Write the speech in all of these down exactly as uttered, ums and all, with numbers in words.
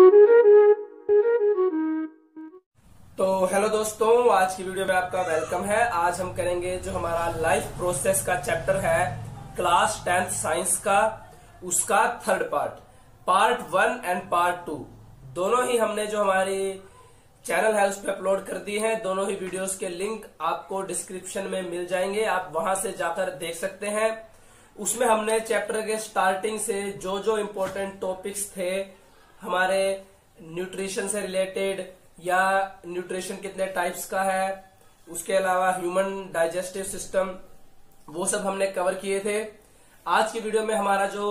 तो हेलो दोस्तों, आज की वीडियो में आपका वेलकम है। आज हम करेंगे जो हमारा लाइफ प्रोसेस का चैप्टर है क्लास टेंथ साइंस का, उसका third part, part one and part two दोनों ही हमने जो हमारी चैनल है उस पर अपलोड कर दी है। दोनों ही वीडियोस के लिंक आपको डिस्क्रिप्शन में मिल जाएंगे, आप वहां से जाकर देख सकते हैं। उसमें हमने चैप्टर के स्टार्टिंग से जो जो इम्पोर्टेंट टॉपिक्स थे हमारे न्यूट्रिशन से रिलेटेड, या न्यूट्रिशन कितने टाइप्स का है, उसके अलावा ह्यूमन डाइजेस्टिव सिस्टम, वो सब हमने कवर किए थे। आज की वीडियो में हमारा जो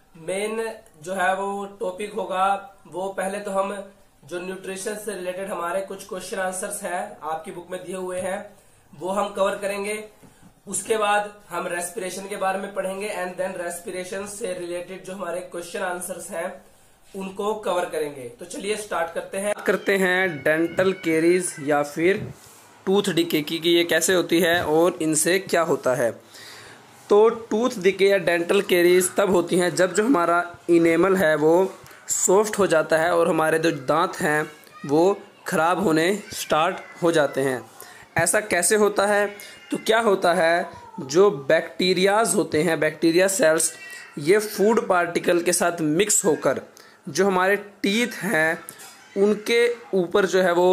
मेन जो है वो टॉपिक होगा, वो पहले तो हम जो न्यूट्रिशन से रिलेटेड हमारे कुछ क्वेश्चन आंसर्स हैं आपकी बुक में दिए हुए हैं वो हम कवर करेंगे। उसके बाद हम रेस्पिरेशन के बारे में पढ़ेंगे एंड देन रेस्पिरेशन से रिलेटेड जो हमारे क्वेश्चन आंसर्स हैं उनको कवर करेंगे। तो चलिए स्टार्ट करते हैं करते हैं डेंटल केरीज या फिर टूथ डिके की, कि ये कैसे होती है और इनसे क्या होता है। तो टूथ डिके या डेंटल केरीज तब होती हैं जब जो हमारा इनेमल है वो सॉफ्ट हो जाता है और हमारे जो दांत हैं वो खराब होने स्टार्ट हो जाते हैं। ऐसा कैसे होता है? तो क्या होता है, जो बैक्टीरियाज होते हैं, बैक्टीरिया सेल्स, ये फूड पार्टिकल के साथ मिक्स होकर जो हमारे टीथ हैं उनके ऊपर जो है वो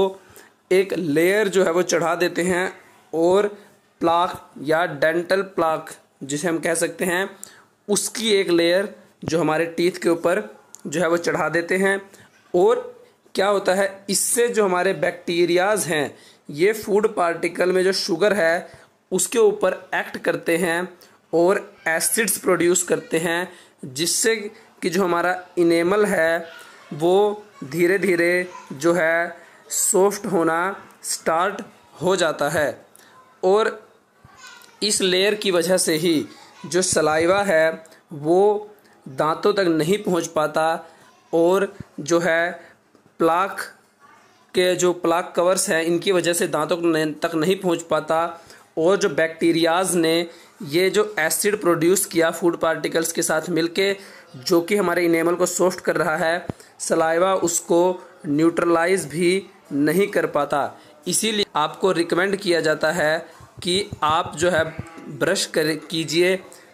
एक लेयर जो है वो चढ़ा देते हैं, और प्लाक या डेंटल प्लाक जिसे हम कह सकते हैं, उसकी एक लेयर जो हमारे टीथ के ऊपर जो है वो चढ़ा देते हैं। और क्या होता है, इससे जो हमारे बैक्टीरियाज हैं ये फूड पार्टिकल में जो शुगर है उसके ऊपर एक्ट करते हैं और एसिड्स प्रोड्यूस करते हैं, जिससे कि जो हमारा इनेमल है वो धीरे धीरे जो है सॉफ्ट होना स्टार्ट हो जाता है। और इस लेयर की वजह से ही जो सलाइवा है वो दांतों तक नहीं पहुंच पाता, और जो है प्लाक के जो प्लाक कवर्स हैं इनकी वजह से दांतों तक नहीं पहुंच पाता, और जो बैक्टीरियाज ने ये जो एसिड प्रोड्यूस किया फूड पार्टिकल्स के साथ मिलके, जो कि हमारे इनेमल को सॉफ्ट कर रहा है, सलाइवा उसको न्यूट्रलाइज भी नहीं कर पाता। इसीलिए आपको रिकमेंड किया जाता है कि आप जो है ब्रश कर कीजिए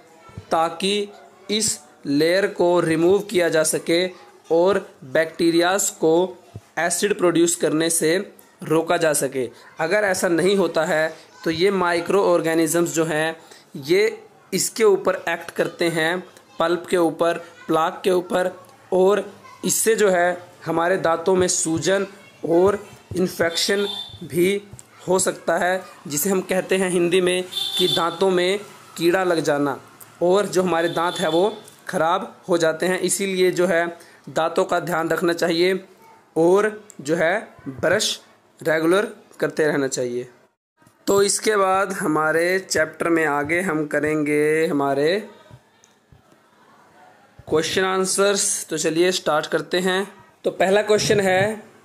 ताकि इस लेयर को रिमूव किया जा सके और बैक्टीरियाज को एसिड प्रोड्यूस करने से रोका जा सके। अगर ऐसा नहीं होता है तो ये माइक्रो ऑर्गेनिजम्स जो हैं ये इसके ऊपर एक्ट करते हैं, पल्प के ऊपर, प्लाक के ऊपर, और इससे जो है हमारे दांतों में सूजन और इन्फेक्शन भी हो सकता है, जिसे हम कहते हैं हिंदी में कि दांतों में कीड़ा लग जाना, और जो हमारे दांत है वो खराब हो जाते हैं। इसीलिए जो है दांतों का ध्यान रखना चाहिए और जो है ब्रश रेगुलर करते रहना चाहिए। तो इसके बाद हमारे चैप्टर में आगे हम करेंगे हमारे क्वेश्चन आंसर्स। तो चलिए स्टार्ट करते हैं। तो पहला क्वेश्चन है,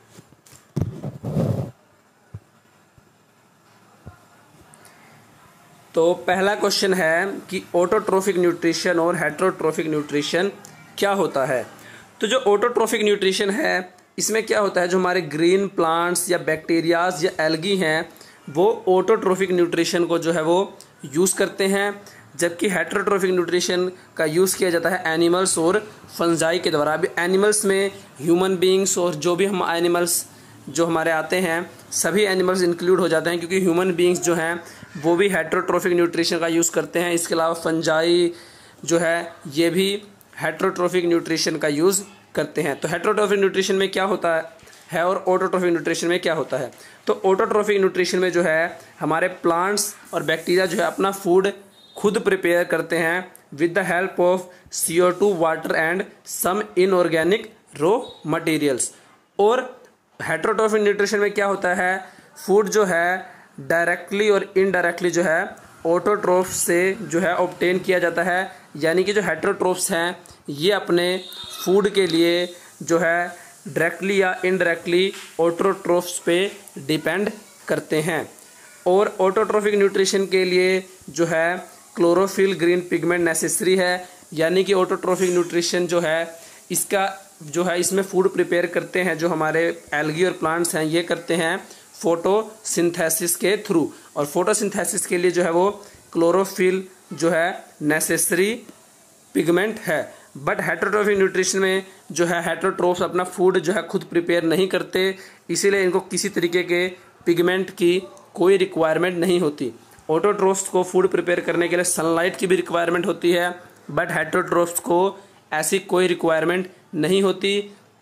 तो पहला क्वेश्चन है कि ऑटोट्रोफिक न्यूट्रिशन और हेटेरोट्रोफिक न्यूट्रिशन क्या होता है। तो जो ऑटोट्रोफिक न्यूट्रिशन है इसमें क्या होता है, जो हमारे ग्रीन प्लांट्स या बैक्टीरियाज या एल्गी हैं वो ऑटोट्रोफिक न्यूट्रिशन को जो है वो यूज़ करते हैं, जबकि हेटेरोट्रोफिक न्यूट्रिशन का यूज़ किया जाता है एनिमल्स और फंजाई के द्वारा। अभी एनिमल्स में ह्यूमन बींग्स और जो भी हम एनिमल्स जो हमारे आते हैं सभी एनिमल्स इंक्लूड हो जाते हैं, क्योंकि ह्यूमन बींग्स जो हैं वो भी हेटेरोट्रोफिक न्यूट्रिशन का यूज़ करते हैं। इसके अलावा फंजाई जो है ये भी हेटेरोट्रोफिक न्यूट्रिशन का यूज़ करते हैं। तो हेटेरोट्रोफिक न्यूट्रिशन में क्या होता है है और ऑटोट्रोफिक न्यूट्रिशन में क्या होता है। तो ऑटोट्रोफिक न्यूट्रिशन में जो है हमारे प्लांट्स और बैक्टीरिया जो है अपना फूड खुद प्रिपेयर करते हैं with the help of C O two, water and some inorganic raw materials. और हेटेरोट्रोफिक न्यूट्रिशन में क्या होता है, फूड जो है डायरेक्टली और इनडायरेक्टली जो है ऑटोट्रोफ से जो है ऑब्टेन किया जाता है, यानी कि जो हेटेरोट्रोफ्स हैं ये अपने फूड के लिए जो है डायरेक्टली या इनडायरेक्टली ऑटोट्रोफ्स पे डिपेंड करते हैं। और ऑटोट्रोफिक न्यूट्रिशन के लिए जो है क्लोरोफिल ग्रीन पिगमेंट नेसेसरी है, यानी कि ऑटोट्रोफिक न्यूट्रिशन जो है इसका जो है इसमें फूड प्रिपेयर करते हैं, जो हमारे एल्गी और प्लांट्स हैं ये करते हैं फोटोसिंथेसिस के थ्रू। और फोटोसिंथेसिस के लिए जो है वो क्लोरोफिल जो है नेसेसरी पिगमेंट है। बट हेटरोट्रोफिक न्यूट्रिशन में जो है हेटरोट्रोफ्स अपना फूड जो है खुद प्रिपेयर नहीं करते, इसीलिए इनको किसी तरीके के पिगमेंट की कोई रिक्वायरमेंट नहीं होती। ऑटोट्रोफ्स को फूड प्रिपेयर करने के लिए सनलाइट की भी रिक्वायरमेंट होती है, बट हेटरोट्रोफ्स को ऐसी कोई रिक्वायरमेंट नहीं होती।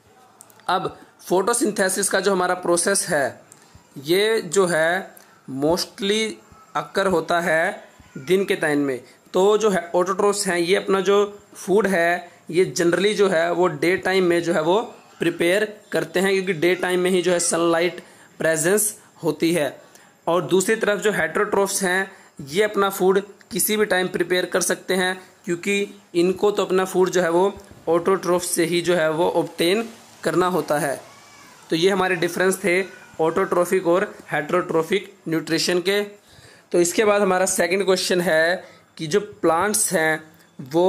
अब फोटोसिंथेसिस का जो हमारा प्रोसेस है ये जो है मोस्टली अक्कर होता है दिन के टाइम में। तो जो है ऑटोट्रोफ्स हैं ये अपना जो फूड है ये जनरली जो है वो डे टाइम में जो है वो प्रिपेयर करते हैं, क्योंकि डे टाइम में ही जो है सनलाइट प्रेजेंस होती है। और दूसरी तरफ जो हेटरोट्रोफ्स हैं ये अपना फूड किसी भी टाइम प्रिपेयर कर सकते हैं, क्योंकि इनको तो अपना फूड जो है वो ऑटोट्रोफ्स से ही जो है वो ऑब्टेन करना होता है। तो ये हमारे डिफरेंस थे ऑटोट्रोफिक और हेटरोट्रोफिक न्यूट्रिशन के। तो इसके बाद हमारा सेकंड क्वेश्चन है कि जो प्लांट्स हैं वो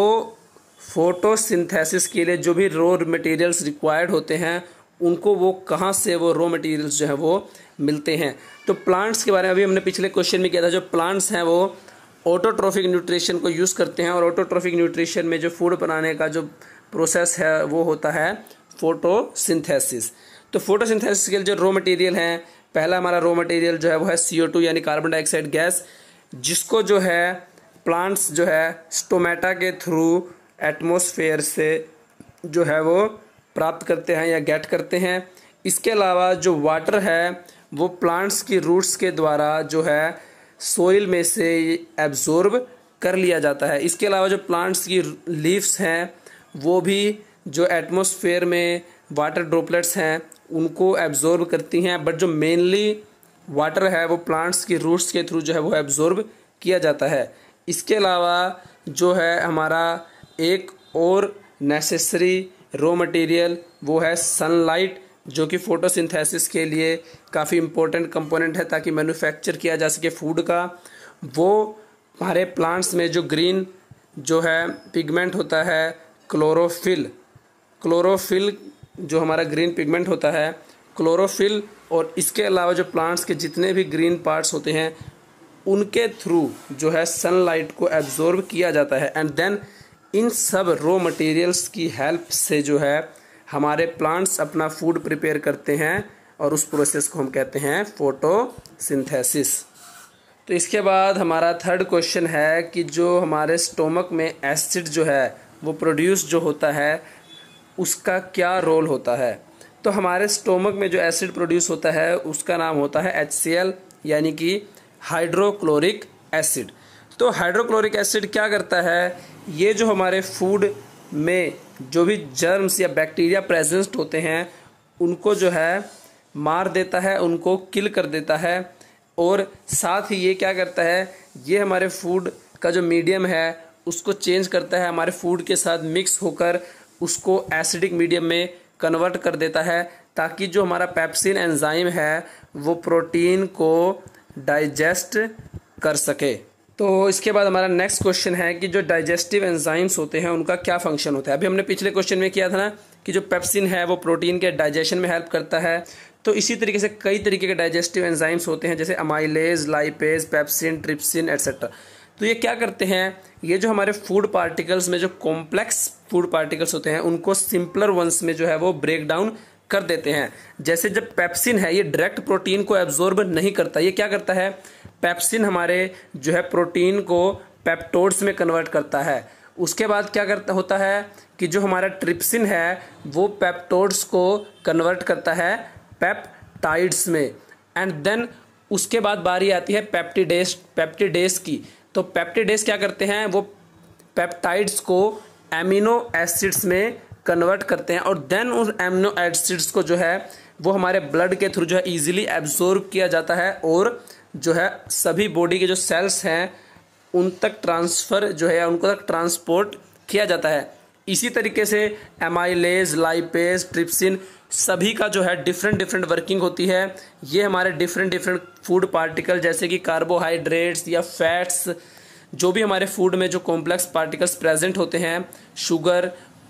फोटोसिंथेसिस के लिए जो भी रॉ मटेरियल्स रिक्वायर्ड होते हैं उनको वो कहाँ से वो रॉ मटेरियल्स जो है वो मिलते हैं। तो प्लांट्स के बारे में अभी हमने पिछले क्वेश्चन में किया था, जो प्लांट्स हैं वो ऑटोट्रोफिक न्यूट्रिशन को यूज़ करते हैं, और ऑटोट्रोफिक न्यूट्रिशन में जो फूड बनाने का जो प्रोसेस है वो होता है फोटोसिंथेसिस। तो फोटोसिंथेसिस के लिए जो रॉ मटेरियल हैं, पहला हमारा रॉ मटेरियल जो है वो है सी ओ टू यानी कार्बन डाइऑक्साइड गैस, जिसको जो है प्लांट्स जो है स्टोमेटा के थ्रू एटमॉस्फेयर से जो है वो प्राप्त करते हैं या गेट करते हैं। इसके अलावा जो वाटर है वो प्लांट्स की रूट्स के द्वारा जो है सोइल में से एब्जॉर्ब कर लिया जाता है। इसके अलावा जो प्लांट्स की लीव्स हैं वो भी जो एटमॉस्फेयर में वाटर ड्रॉपलेट्स हैं उनको एब्जॉर्ब करती हैं, बट जो मेनली वाटर है वो प्लांट्स की रूट्स के थ्रू जो है वो एब्जॉर्ब किया जाता है। इसके अलावा जो है हमारा एक और नेसेसरी रॉ मटेरियल वो है सनलाइट, जो कि फोटोसिंथेसिस के लिए काफ़ी इम्पोर्टेंट कंपोनेंट है ताकि मैन्युफैक्चर किया जा सके फूड का। वो हमारे प्लांट्स में जो ग्रीन जो है पिगमेंट होता है क्लोरोफिल, क्लोरोफिल जो हमारा ग्रीन पिगमेंट होता है क्लोरोफिल, और इसके अलावा जो प्लांट्स के जितने भी ग्रीन पार्ट्स होते हैं उनके थ्रू जो है सनलाइट को एब्जॉर्ब किया जाता है। एंड देन इन सब रॉ मटेरियल्स की हेल्प से जो है हमारे प्लांट्स अपना फूड प्रिपेयर करते हैं, और उस प्रोसेस को हम कहते हैं फोटोसिंथेसिस। तो इसके बाद हमारा थर्ड क्वेश्चन है कि जो हमारे स्टोमक में एसिड जो है वो प्रोड्यूस जो होता है उसका क्या रोल होता है। तो हमारे स्टोमक में जो एसिड प्रोड्यूस होता है उसका नाम होता है एच सी एल यानी कि हाइड्रोक्लोरिक एसिड। तो हाइड्रोक्लोरिक एसिड क्या करता है, ये जो हमारे फूड में जो भी जर्म्स या बैक्टीरिया प्रेजेंट होते हैं उनको जो है मार देता है, उनको किल कर देता है, और साथ ही ये क्या करता है, ये हमारे फूड का जो मीडियम है उसको चेंज करता है, हमारे फूड के साथ मिक्स होकर उसको एसिडिक मीडियम में कन्वर्ट कर देता है, ताकि जो हमारा पेप्सिन एंजाइम है वो प्रोटीन को डाइजेस्ट कर सके। तो इसके बाद हमारा नेक्स्ट क्वेश्चन है कि जो डाइजेस्टिव एंजाइम्स होते हैं उनका क्या फंक्शन होता है। अभी हमने पिछले क्वेश्चन में किया था ना कि जो पेप्सिन है वो प्रोटीन के डाइजेशन में हेल्प करता है। तो इसी तरीके से कई तरीके के डाइजेस्टिव एंजाइम्स होते हैं, जैसे amylase, lipase, pepsin, trypsin etcetera. तो ये क्या करते हैं, ये जो हमारे फूड पार्टिकल्स में जो कॉम्प्लेक्स फूड पार्टिकल्स होते हैं उनको सिंपलर वंस में जो है वो ब्रेक डाउन कर देते हैं। जैसे जब पेप्सिन है ये डायरेक्ट प्रोटीन को एब्जॉर्ब नहीं करता, ये क्या करता है, पेप्सिन हमारे जो है प्रोटीन को पेप्टोड्स में कन्वर्ट करता है। उसके बाद क्या करता होता है कि जो हमारा ट्रिप्सिन है वो पेप्टोड्स को कन्वर्ट करता है पेप्टाइड्स में, एंड देन उसके बाद बारी आती है पेप्टिडेस पेप्टिडेस की। तो पेप्टिडेस क्या करते हैं, वो पेप्टाइड्स को एमिनो एसिड्स में कन्वर्ट करते हैं, और देन उस एमिनो एसिड्स को जो है वो हमारे ब्लड के थ्रू जो है इजीली एब्जॉर्ब किया जाता है, और जो है सभी बॉडी के जो सेल्स हैं उन तक ट्रांसफ़र जो है उनको तक ट्रांसपोर्ट किया जाता है। इसी तरीके से एमाइलेज, लाइपेज, ट्रिप्सिन सभी का जो है डिफरेंट डिफरेंट वर्किंग होती है। ये हमारे डिफरेंट डिफरेंट फूड पार्टिकल जैसे कि कार्बोहाइड्रेट्स या फैट्स, जो भी हमारे फूड में जो कॉम्प्लेक्स पार्टिकल्स प्रेजेंट होते हैं, शुगर,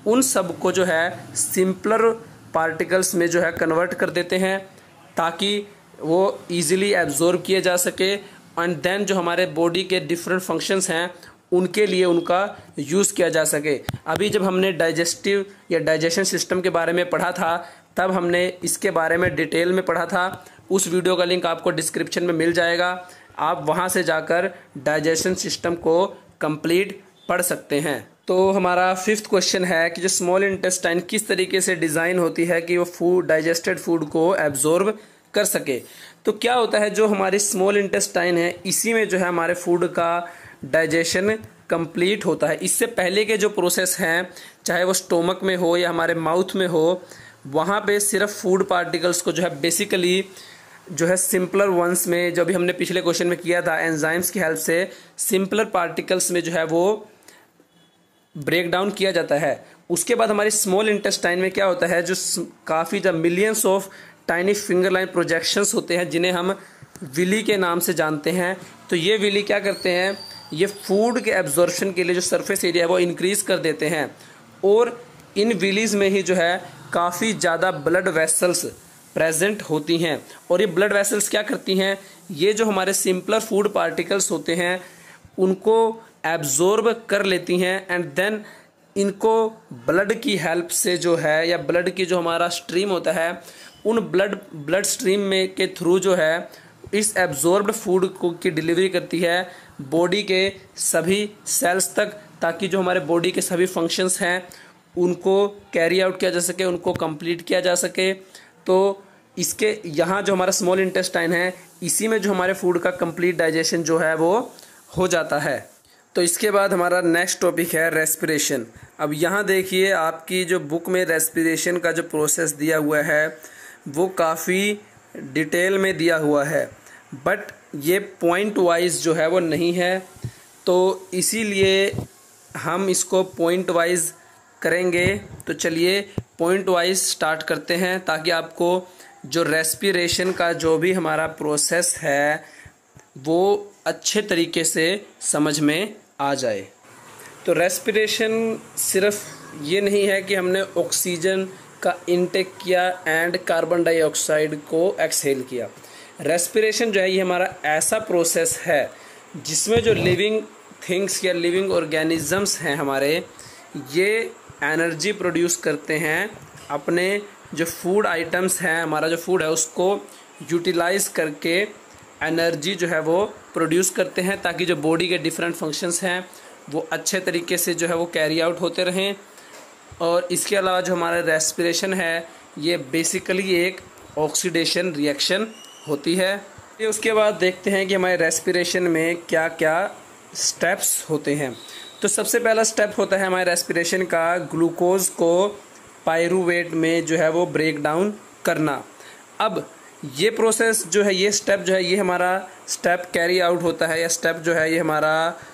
उन सब को जो है सिंपलर पार्टिकल्स में जो है कन्वर्ट कर देते हैं ताकि वो इजीली एब्जॉर्ब किए जा सके। एंड देन जो हमारे बॉडी के डिफरेंट फंक्शंस हैं उनके लिए उनका यूज़ किया जा सके। अभी जब हमने डाइजेस्टिव या डाइजेशन सिस्टम के बारे में पढ़ा था तब हमने इसके बारे में डिटेल में पढ़ा था। उस वीडियो का लिंक आपको डिस्क्रिप्शन में मिल जाएगा, आप वहां से जाकर डाइजेशन सिस्टम को कंप्लीट पढ़ सकते हैं। तो हमारा फिफ्थ क्वेश्चन है कि जो स्मॉल इंटेस्टाइन किस तरीके से डिज़ाइन होती है कि वो फूड डाइजेस्टेड फूड को एब्जॉर्ब कर सके। तो क्या होता है, जो हमारी स्मॉल इंटेस्टाइन है इसी में जो है हमारे फूड का डाइजेशन कंप्लीट होता है। इससे पहले के जो प्रोसेस हैं चाहे वो स्टोमक में हो या हमारे माउथ में हो, वहाँ पे सिर्फ फूड पार्टिकल्स को जो है बेसिकली जो है सिंपलर वंस में, जो भी हमने पिछले क्वेश्चन में किया था, एंजाइम्स की हेल्प से सिंपलर पार्टिकल्स में जो है वो ब्रेक डाउन किया जाता है। उसके बाद हमारी स्मॉल इंटेस्टाइन में क्या होता है, जो काफ़ी जब millions of tiny finger line projections होते हैं जिन्हें हम विली के नाम से जानते हैं। तो ये विली क्या करते हैं, ये फूड के एब्जॉर्प्शन के लिए जो सरफेस एरिया है वो इंक्रीज कर देते हैं और इन विलीज में ही जो है काफ़ी ज़्यादा ब्लड वेसल्स प्रेजेंट होती हैं। और ये ब्लड वेसल्स क्या करती हैं, ये जो हमारे सिंपलर फूड पार्टिकल्स होते हैं उनको एब्जॉर्ब कर लेती हैं एंड देन इनको ब्लड की हेल्प से जो है, या ब्लड की जो हमारा स्ट्रीम होता है उन ब्लड ब्लड स्ट्रीम में के थ्रू जो है इस एब्जॉर्ब्ड फूड को की डिलीवरी करती है बॉडी के सभी सेल्स तक, ताकि जो हमारे बॉडी के सभी फंक्शंस हैं उनको कैरी आउट किया जा सके, उनको कंप्लीट किया जा सके। तो इसके यहाँ जो हमारा स्मॉल इंटेस्टाइन है इसी में जो हमारे फूड का कंप्लीट डाइजेशन जो है वो हो जाता है। तो इसके बाद हमारा नेक्स्ट टॉपिक है रेस्पिरेशन। अब यहाँ देखिए आपकी जो बुक में रेस्पिरेशन का जो प्रोसेस दिया हुआ है वो काफ़ी डिटेल में दिया हुआ है, बट ये पॉइंट वाइज जो है वो नहीं है, तो इसीलिए हम इसको पॉइंट वाइज करेंगे। तो चलिए पॉइंट वाइज स्टार्ट करते हैं ताकि आपको जो रेस्पिरेशन का जो भी हमारा प्रोसेस है वो अच्छे तरीके से समझ में आ जाए। तो रेस्पिरेशन सिर्फ ये नहीं है कि हमने ऑक्सीजन का इनटेक किया एंड कार्बन डाइऑक्साइड को एक्सहेल किया। रेस्पिरेशन जो है ये हमारा ऐसा प्रोसेस है जिसमें जो लिविंग थिंग्स या लिविंग ऑर्गेनिजम्स हैं हमारे, ये एनर्जी प्रोड्यूस करते हैं अपने जो फूड आइटम्स हैं, हमारा जो फूड है उसको यूटिलाइज करके एनर्जी जो है वो प्रोड्यूस करते हैं ताकि जो बॉडी के डिफरेंट फंक्शंस हैं वो अच्छे तरीके से जो है वो कैरी आउट होते रहें। और इसके अलावा जो हमारा रेस्पिरेशन है ये बेसिकली एक ऑक्सीडेशन रिएक्शन होती है। ये उसके बाद देखते हैं कि हमारे रेस्पिरेशन में क्या क्या स्टेप्स होते हैं। तो सबसे पहला स्टेप होता है हमारे रेस्पिरेशन का ग्लूकोज को पायरूवेट में जो है वो ब्रेक डाउन करना। अब ये प्रोसेस जो है, ये स्टेप जो है ये हमारा स्टेप कैरी आउट होता है, या स्टेप जो है ये हमारा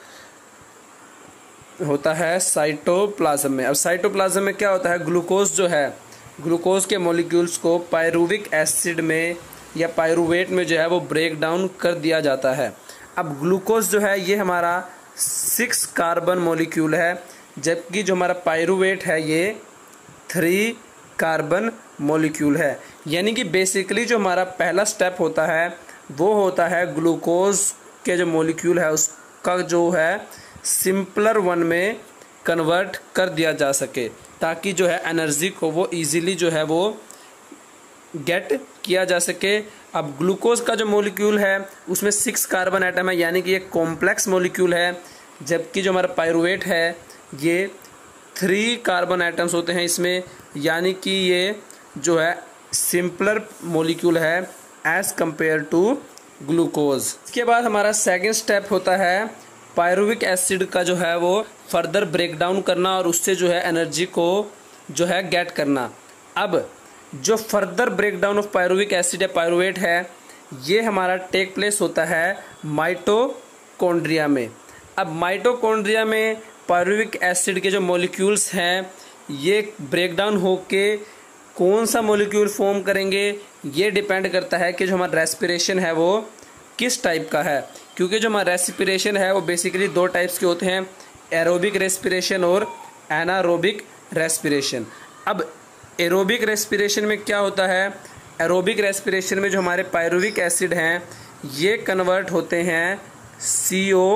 होता है साइटोप्लाज्म में। अब साइटोप्लाज्म में क्या होता है, ग्लूकोज जो है, ग्लूकोज के मॉलिक्यूल्स को पायरूविक एसिड में या पायरूवेट में जो है वो ब्रेक डाउन कर दिया जाता है। अब ग्लूकोज जो है ये हमारा सिक्स कार्बन मॉलिक्यूल है, जबकि जो हमारा पायरूवेट है ये थ्री कार्बन मॉलिक्यूल है। यानी कि बेसिकली जो हमारा पहला स्टेप होता है वो होता है ग्लूकोज के जो मॉलिक्यूल है उसका जो है सिंपलर वन में कन्वर्ट कर दिया जा सके, ताकि जो है एनर्जी को वो इजीली जो है वो गेट किया जा सके। अब ग्लूकोज का जो मॉलिक्यूल है उसमें सिक्स कार्बन एटम है, यानी कि ये कॉम्प्लेक्स मॉलिक्यूल है, जबकि जो हमारा पायरूवेट है ये थ्री कार्बन एटम्स होते हैं इसमें, यानी कि ये जो है सिंपलर मॉलिक्यूल है एज कंपेयर टू ग्लूकोज। इसके बाद हमारा सेकेंड स्टेप होता है पायरूविक एसिड का जो है वो फर्दर ब्रेक डाउन करना और उससे जो है एनर्जी को जो है गेट करना। अब जो further break down of pyruvic acid या पायरूवेट है ये हमारा टेक प्लेस होता है माइटोकॉन्ड्रिया में। अब माइटोकॉन्ड्रिया में पायरूविक एसिड के जो मॉलिक्यूल्स हैं ये ब्रेक डाउन होके कौन सा मॉलिक्यूल फॉर्म करेंगे, ये डिपेंड करता है कि जो हमारा रेस्पिरेशन है वो किस टाइप का है। क्योंकि जो हमारा रेस्पिरेशन है वो बेसिकली दो टाइप्स के होते हैं, एरोबिक रेस्पिरेशन और एनारोबिक रेस्पिरेशन। अब एरोबिक रेस्पिरेशन में क्या होता है, एरोबिक रेस्पिरेशन में जो हमारे पायरुविक एसिड हैं ये कन्वर्ट होते हैं सी ओ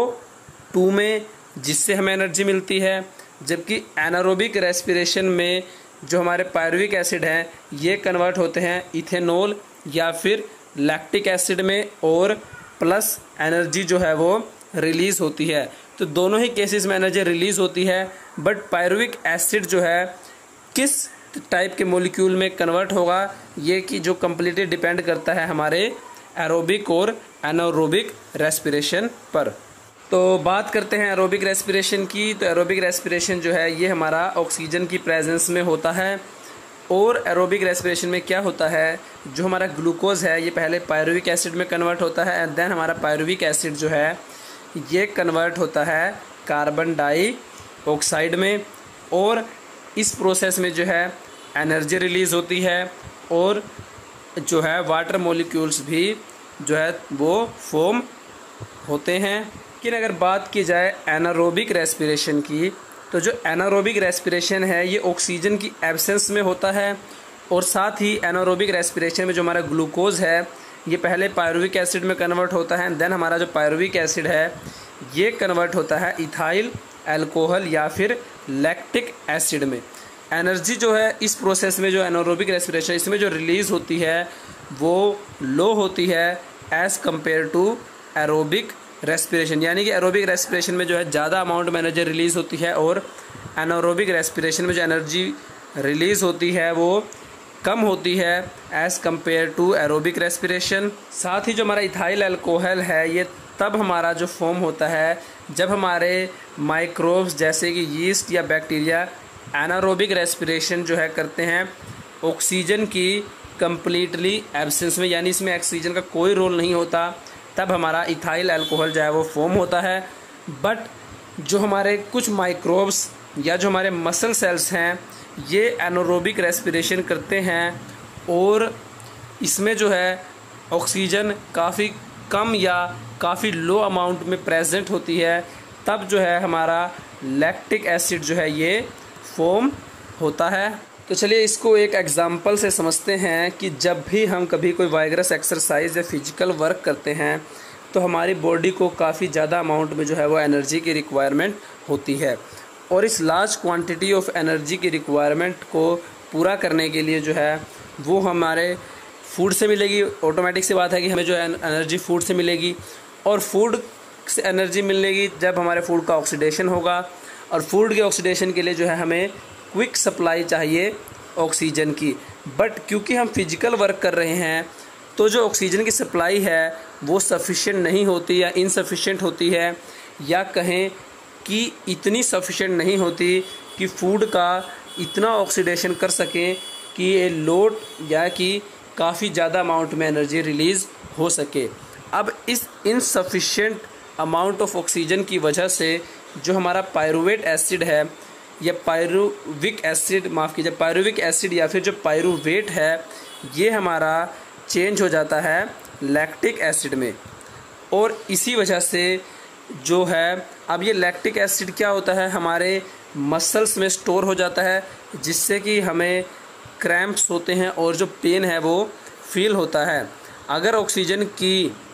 टू में, जिससे हमें एनर्जी मिलती है, जबकि एनारोबिक रेस्पिरेशन में जो हमारे पायरुविक एसिड हैं ये कन्वर्ट होते हैं इथेनॉल या फिर लैक्टिक एसिड में, और प्लस एनर्जी जो है वो रिलीज़ होती है। तो दोनों ही केसेस में एनर्जी रिलीज़ होती है, बट पायरुविक एसिड जो है किस टाइप के मॉलिक्यूल में कन्वर्ट होगा ये कि जो कम्प्लीटली डिपेंड करता है हमारे एरोबिक और एनारोबिक रेस्पिरेशन पर। तो बात करते हैं एरोबिक रेस्पिरेशन की। तो एरोबिक रेस्पिरेशन जो है ये हमारा ऑक्सीजन की प्रेजेंस में होता है, और एरोबिक रेस्पिरेशन में क्या होता है, जो हमारा ग्लूकोज है ये पहले पायरुविक एसिड में कन्वर्ट होता है, एंड देन हमारा पायरुविक एसिड जो है ये कन्वर्ट होता है कार्बन डाइऑक्साइड में, और इस प्रोसेस में जो है एनर्जी रिलीज़ होती है, और जो है वाटर मॉलिक्यूल्स भी जो है वो फॉर्म होते हैं। लेकिन अगर बात की जाए एनारोबिक रेस्पिरेशन की, तो जो एनारोबिक रेस्पिरेशन है ये ऑक्सीजन की एब्सेंस में होता है, और साथ ही एनारोबिक रेस्पिरेशन में जो हमारा ग्लूकोज है ये पहले पायरुविक एसिड में कन्वर्ट होता है, देन हमारा जो पायरुविक एसिड है ये कन्वर्ट होता है इथाइल अल्कोहल या फिर लैक्टिक एसिड में। एनर्जी जो है इस प्रोसेस में जो एनारोबिक रेस्पिरेशन इसमें जो रिलीज़ होती है वो लो होती है as compare to aerobic respiration, यानी कि एरोबिक रेस्पिरेशन में जो है ज़्यादा अमाउंट में एनर्जी रिलीज़ होती है, और एनारोबिक रेस्पिरेशन में जो एनर्जी रिलीज़ होती है वो कम होती है as compare to aerobic respiration. साथ ही जो हमारा इथाइल अल्कोहल है ये तब हमारा जो फॉर्म होता है जब हमारे माइक्रोब्स जैसे कि यीस्ट या बैक्टीरिया एनारोबिक रेस्पिरेशन जो है करते हैं ऑक्सीजन की कम्प्लीटली एब्सेंस में, यानी इसमें ऑक्सीजन का कोई रोल नहीं होता, तब हमारा इथाइल अल्कोहल जो है वो फॉर्म होता है। बट जो हमारे कुछ माइक्रोब्स या जो हमारे मसल सेल्स हैं ये एनारोबिक रेस्पिरेशन करते हैं, और इसमें जो है ऑक्सीजन काफ़ी कम या काफ़ी लो अमाउंट में प्रेजेंट होती है, तब जो है हमारा लैक्टिक एसिड जो है ये फॉर्म होता है। तो चलिए इसको एक एग्जांपल से समझते हैं कि जब भी हम कभी कोई वाइगरस एक्सरसाइज या फिजिकल वर्क करते हैं तो हमारी बॉडी को काफ़ी ज़्यादा अमाउंट में जो है वो एनर्जी की रिक्वायरमेंट होती है, और इस लार्ज क्वांटिटी ऑफ एनर्जी की रिक्वायरमेंट को पूरा करने के लिए जो है वो हमारे फूड से मिलेगी। ऑटोमेटिक सी बात है कि हमें जो है एनर्जी फूड से मिलेगी, और फूड से एनर्जी मिलेगी जब हमारे फूड का ऑक्सीडेशन होगा, और फूड के ऑक्सीडेशन के लिए जो है हमें क्विक सप्लाई चाहिए ऑक्सीजन की। बट क्योंकि हम फिजिकल वर्क कर रहे हैं तो जो ऑक्सीजन की सप्लाई है वो सफिशिएंट नहीं होती या इनसफिशिएंट होती है, या कहें कि इतनी सफिशिएंट नहीं होती कि फूड का इतना ऑक्सीडेशन कर सकें कि ये लोड या कि काफ़ी ज़्यादा अमाउंट में एनर्जी रिलीज़ हो सके। अब इस इनसफिशिएंट अमाउंट ऑफ ऑक्सीजन की वजह से जो हमारा पायरुवेट एसिड है या पायरुविक एसिड माफ़ कीजिए पायरुविक एसिड या फिर जो पायरुवेट है ये हमारा चेंज हो जाता है लैक्टिक एसिड में, और इसी वजह से जो है अब ये लैक्टिक एसिड क्या होता है हमारे मसल्स में स्टोर हो जाता है, जिससे कि हमें क्रैम्प्स होते हैं और जो पेन है वो फील होता है। अगर ऑक्सीजन की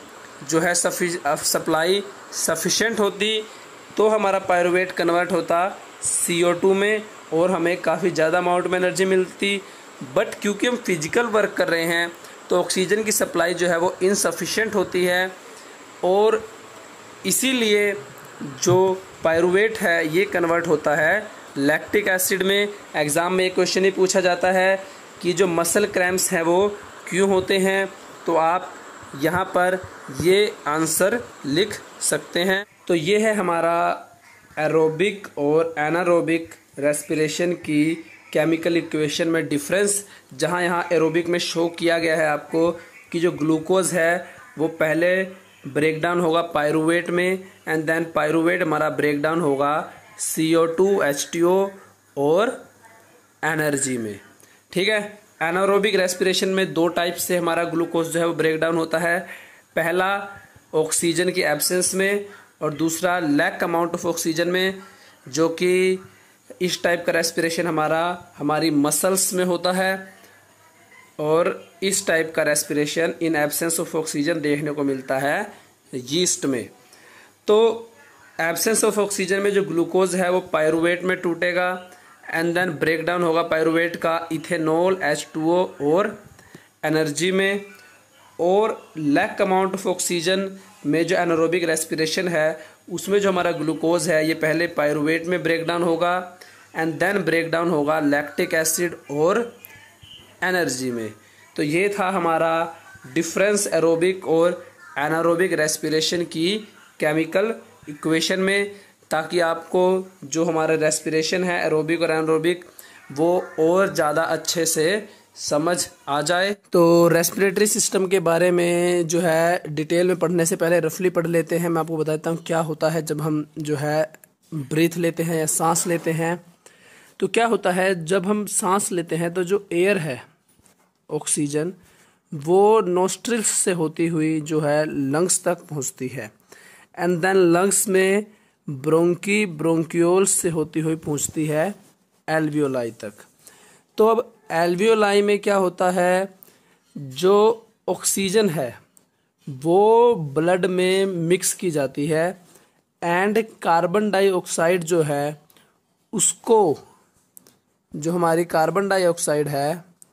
जो है सप्लाई सफिशेंट होती तो हमारा पायरुवेट कन्वर्ट होता सी ओ टू में और हमें काफ़ी ज़्यादा अमाउंट में एनर्जी मिलती। बट क्योंकि हम फिजिकल वर्क कर रहे हैं तो ऑक्सीजन की सप्लाई जो है वो इनसफिशेंट होती है, और इसीलिए जो पायरुवेट है ये कन्वर्ट होता है लैक्टिक एसिड में। एग्ज़ाम में एक क्वेश्चन ही पूछा जाता है कि जो मसल क्रैम्प्स हैं वो क्यों होते हैं, तो आप यहाँ पर ये आंसर लिख सकते हैं। तो ये है हमारा एरोबिक और एनारोबिक रेस्पिरेशन की केमिकल इक्वेशन में डिफरेंस, जहाँ यहाँ एरोबिक में शो किया गया है आपको कि जो ग्लूकोज है वो पहले ब्रेक डाउन होगा पायरुवेट में, एंड देन पायरुवेट हमारा ब्रेक डाउन होगा C O two, H two O और एनर्जी में। ठीक है, एनारोबिक रेस्पिरेशन में दो टाइप से हमारा ग्लूकोज जो है वो ब्रेक डाउन होता है, पहला ऑक्सीजन की एब्सेंस में और दूसरा लैक अमाउंट ऑफ ऑक्सीजन में, जो कि इस टाइप का रेस्पिरेशन हमारा हमारी मसल्स में होता है, और इस टाइप का respiration in absence of oxygen देखने को मिलता है यीस्ट में। तो एब्सेंस ऑफ ऑक्सीजन में जो ग्लूकोज है वो पायरुवेट में टूटेगा एंड देन ब्रेक डाउन होगा पायरुवेट का इथेनॉल एच टू ओ और एनर्जी में। और लैक अमाउंट ऑफ ऑक्सीजन में जो एनारोबिक रेस्पिरेशन है उसमें जो हमारा ग्लूकोज है ये पहले पायरुवेट में ब्रेक डाउन होगा एंड देन ब्रेक डाउन होगा लैक्टिक एसिड और एनर्जी में। तो ये था हमारा डिफरेंस एरोबिक और एनारोबिक रेस्पिरेशन की केमिकल इक्वेशन में, ताकि आपको जो हमारा रेस्पिरेशन है एरोबिक और एनारोबिक वो और ज़्यादा अच्छे से समझ आ जाए। तो रेस्पिरेटरी सिस्टम के बारे में जो है डिटेल में पढ़ने से पहले रफली पढ़ लेते हैं। मैं आपको बताता हूँ क्या होता है जब हम जो है ब्रीथ लेते हैं या सांस लेते हैं। तो क्या होता है जब हम सांस लेते हैं तो जो एयर है ऑक्सीजन वो नोस्ट्रिल्स से होती हुई जो है लंग्स तक पहुँचती है एंड देन लंग्स में ब्रोंकी ब्रोंक्यूल्स से होती हुई पहुँचती है एल्वियोलाई तक। तो अब एल्वियोलाई में क्या होता है, जो ऑक्सीजन है वो ब्लड में मिक्स की जाती है एंड कार्बन डाइऑक्साइड जो है उसको, जो हमारी कार्बन डाइऑक्साइड है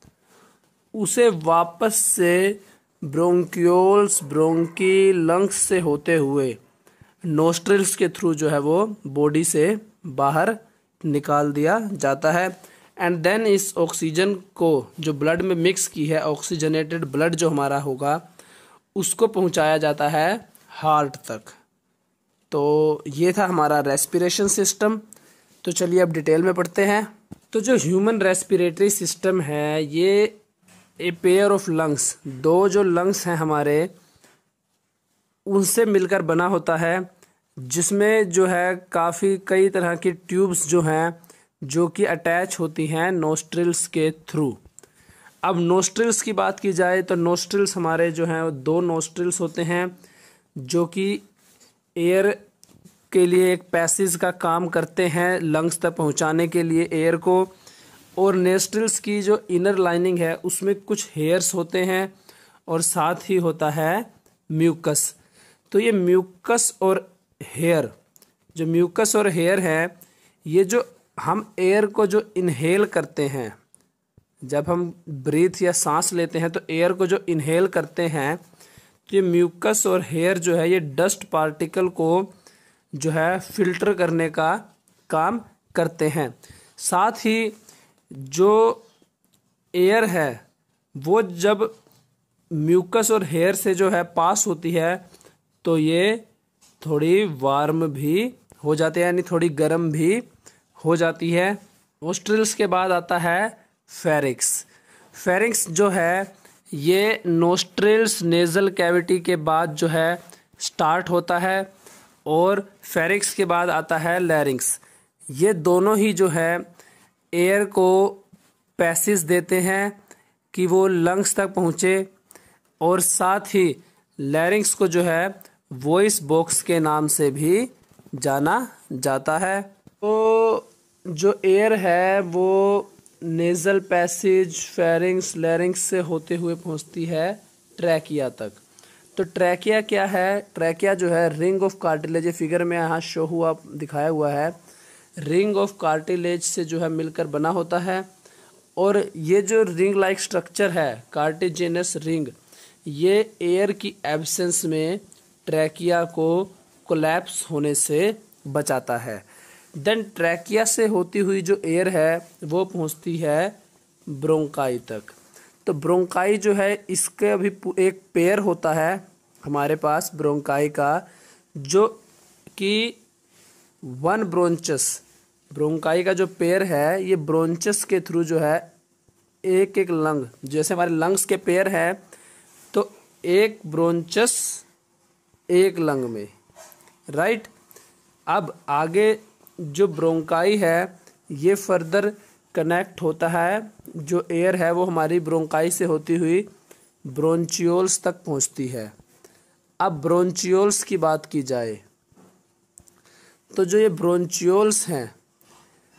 उसे वापस से ब्रोंक्यूल्स ब्रोंकी लंग्स से होते हुए नोस्ट्रिल्स के थ्रू जो है वो बॉडी से बाहर निकाल दिया जाता है एंड देन इस ऑक्सीजन को जो ब्लड में मिक्स की है ऑक्सीजनेटेड ब्लड जो हमारा होगा उसको पहुंचाया जाता है हार्ट तक। तो ये था हमारा रेस्पिरेशन सिस्टम। तो चलिए अब डिटेल में पढ़ते हैं। तो जो ह्यूमन रेस्पिरेटरी सिस्टम है ये ए पेयर ऑफ लंग्स, दो जो लंग्स हैं हमारे उनसे मिलकर बना होता है, जिसमें जो है काफ़ी कई तरह की ट्यूब्स जो हैं जो कि अटैच होती हैं नोस्ट्रिल्स के थ्रू। अब नोस्ट्रिल्स की बात की जाए तो नोस्ट्रिल्स हमारे जो हैं वो दो नोस्ट्रिल्स होते हैं जो कि एयर के लिए एक पैसेज का काम करते हैं लंग्स तक पहुंचाने के लिए एयर को। और नोस्ट्रिल्स की जो इनर लाइनिंग है उसमें कुछ हेयर्स होते हैं और साथ ही होता है म्यूकस। तो ये म्यूकस और हेयर, जो म्यूकस और हेयर है ये जो हम एयर को जो इनहेल करते हैं, जब हम ब्रीथ या सांस लेते हैं तो एयर को जो इनहेल करते हैं तो ये म्यूकस और हेयर जो है ये डस्ट पार्टिकल को जो है फिल्टर करने का काम करते हैं। साथ ही जो एयर है वो जब म्यूकस और हेयर से जो है पास होती है तो ये थोड़ी वार्म भी हो जाती है, यानी थोड़ी गर्म भी हो जाती है। नोस्ट्रिल्स के बाद आता है फेरिक्स। फेरिक्स जो है ये नोस्ट्रिल्स नेजल कैविटी के बाद जो है स्टार्ट होता है और फेरिक्स के बाद आता है लैरिंक्स। ये दोनों ही जो है एयर को पैसेज देते हैं कि वो लंग्स तक पहुँचे, और साथ ही लैरिंक्स को जो है वॉइस बॉक्स के नाम से भी जाना जाता है। तो जो एयर है वो नेज़ल पैसेज फेरिंक्स लैरिंक्स से होते हुए पहुंचती है ट्रैकिया तक। तो ट्रैकिया क्या है, ट्रैकिया जो है रिंग ऑफ कार्टिलेज, फिगर में यहाँ शो हुआ दिखाया हुआ है, रिंग ऑफ कार्टिलेज से जो है मिलकर बना होता है। और ये जो रिंग लाइक स्ट्रक्चर है कार्टिजेनस रिंग, ये एयर की एब्सेंस में ट्रैकिया को कोलैप्स होने से बचाता है। देन ट्रैकिया से होती हुई जो एयर है वो पहुंचती है ब्रोंकाई तक। तो ब्रोंकाई जो है इसके अभी एक पेयर होता है हमारे पास ब्रोंकाई का, जो कि वन ब्रोंचस, ब्रोंकाई का जो पेयर है ये ब्रोंचस के थ्रू जो है एक एक लंग, जैसे हमारे लंग्स के पेयर है तो एक ब्रोंचस एक लंग में, राइट। अब आगे जो ब्रोंकाई है ये फर्दर कनेक्ट होता है, जो एयर है वो हमारी ब्रोंकाई से होती हुई ब्रोंचियोल्स तक पहुंचती है। अब ब्रोंचियोल्स की बात की जाए तो जो ये ब्रोंचियोल्स हैं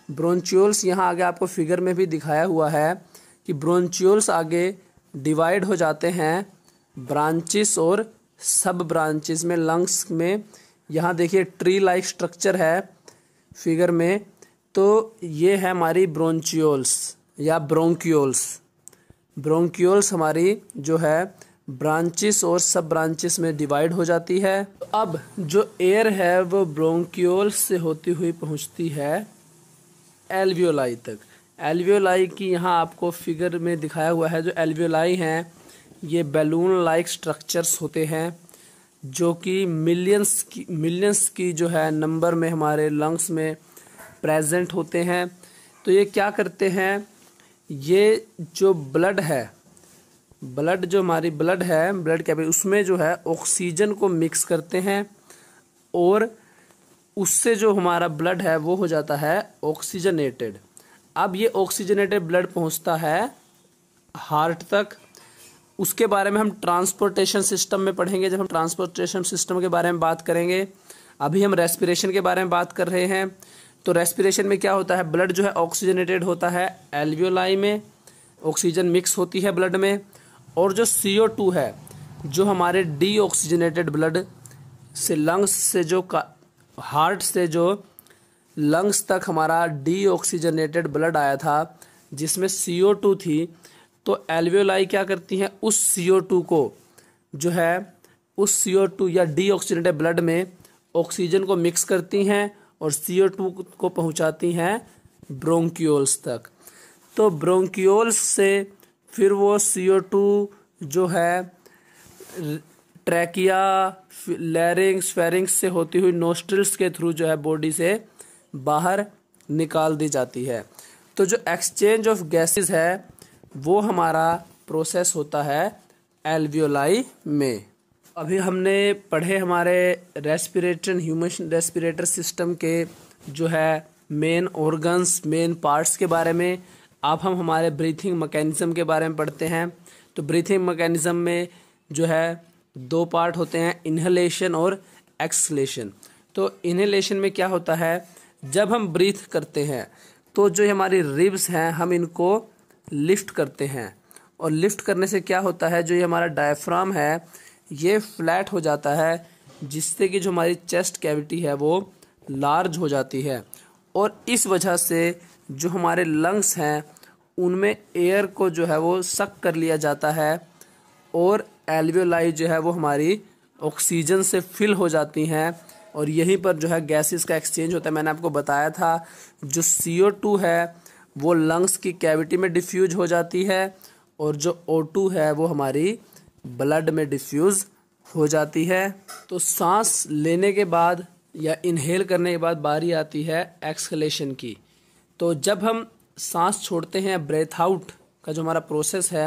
ब्रोंचियोल्स यहाँ आगे आपको फिगर में भी दिखाया हुआ है कि ब्रोंचियोल्स आगे डिवाइड हो जाते हैं ब्रांचेस और सब ब्रांचेस में लंग्स में। यहाँ देखिए ट्री लाइक स्ट्रक्चर है फिगर में, तो ये है हमारी ब्रोंचियोल्स या ब्रोंकियोल्स। ब्रोंकियोल्स हमारी जो है ब्रांचेस और सब ब्रांचेस में डिवाइड हो जाती है। अब जो एयर है वो ब्रोंकियोल्स से होती हुई पहुंचती है एल्वियोलाई तक। एल्वियोलाई की यहाँ आपको फिगर में दिखाया हुआ है। जो एल्वियोलाई हैं ये बैलून लाइक स्ट्रक्चर्स होते हैं जो कि मिलियंस की मिलियंस की जो है नंबर में हमारे लंग्स में प्रेजेंट होते हैं। तो ये क्या करते हैं, ये जो ब्लड है, ब्लड जो हमारी ब्लड है ब्लड कैपिलरी उसमें जो है ऑक्सीजन को मिक्स करते हैं और उससे जो हमारा ब्लड है वो हो जाता है ऑक्सीजनेटेड। अब ये ऑक्सीजनेटेड ब्लड पहुंचता है हार्ट तक। उसके बारे में हम ट्रांसपोर्टेशन सिस्टम में पढ़ेंगे जब हम ट्रांसपोर्टेशन सिस्टम के बारे में बात करेंगे। अभी हम रेस्पिरेशन के बारे में बात कर रहे हैं। तो रेस्पिरेशन में क्या होता है, ब्लड जो है ऑक्सीजनेटेड होता है एल्वियोलाई में, ऑक्सीजन मिक्स होती है ब्लड में, और जो सी ओ टू है जो हमारे डीऑक्सीजनेटेड ब्लड से लंग्स से जो हार्ट से जो लंग्स तक हमारा डीऑक्सीजनेटेड ब्लड आया था जिसमें सी ओ टू थी, तो एल्वियोलाई क्या करती हैं उस सी ओ टू को जो है उस सी ओ टू या डीऑक्सीजनेटेड ब्लड में ऑक्सीजन को मिक्स करती हैं और सी ओ टू को पहुंचाती हैं ब्रोंकियोल्स तक। तो ब्रोंकियोल्स से फिर वो सी ओ टू जो है ट्रैकिया, लैरिंग्स, फेरिंग्स से होती हुई नोस्ट्रिल्स के थ्रू जो है बॉडी से बाहर निकाल दी जाती है। तो जो एक्सचेंज ऑफ गैसेस है वो हमारा प्रोसेस होता है एल्वियोलाई में। अभी हमने पढ़े हमारे रेस्पिरेटरी ह्यूमन रेस्पिरेटर सिस्टम के जो है मेन ऑर्गन्स, मेन पार्ट्स के बारे में। अब हम हमारे ब्रीथिंग मैकेनिज्म के बारे में पढ़ते हैं। तो ब्रीथिंग मैकेनिज्म में जो है दो पार्ट होते हैं, इनहेलेशन और एक्सहेलेशन। तो इनहेलेशन में क्या होता है, जब हम ब्रीथ करते हैं तो जो हमारी रिब्स हैं हम इनको लिफ्ट करते हैं, और लिफ्ट करने से क्या होता है, जो ये हमारा डायफ्राम है ये फ्लैट हो जाता है, जिससे कि जो हमारी चेस्ट कैविटी है वो लार्ज हो जाती है, और इस वजह से जो हमारे लंग्स हैं उनमें एयर को जो है वो सक कर लिया जाता है, और एल्वियोलाई जो है वो हमारी ऑक्सीजन से फिल हो जाती हैं, और यहीं पर जो है गैसेस का एक्सचेंज होता है। मैंने आपको बताया था जो सी ओ टू है वो लंग्स की कैविटी में डिफ्यूज हो जाती है, और जो ओ टू है वो हमारी ब्लड में डिफ्यूज हो जाती है। तो सांस लेने के बाद या इनहेल करने के बाद बारी आती है एक्सहेलेशन की। तो जब हम सांस छोड़ते हैं, ब्रेथ आउट का जो हमारा प्रोसेस है